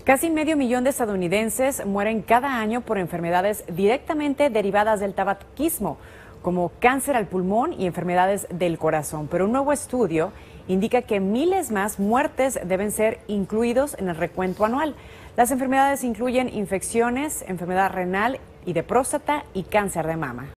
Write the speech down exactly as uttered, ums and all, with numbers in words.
Casi medio millón de estadounidenses mueren cada año por enfermedades directamente derivadas del tabaquismo, como cáncer al pulmón y enfermedades del corazón. Pero un nuevo estudio indica que miles más muertes deben ser incluidos en el recuento anual. Las enfermedades incluyen infecciones, enfermedad renal y de próstata y cáncer de mama.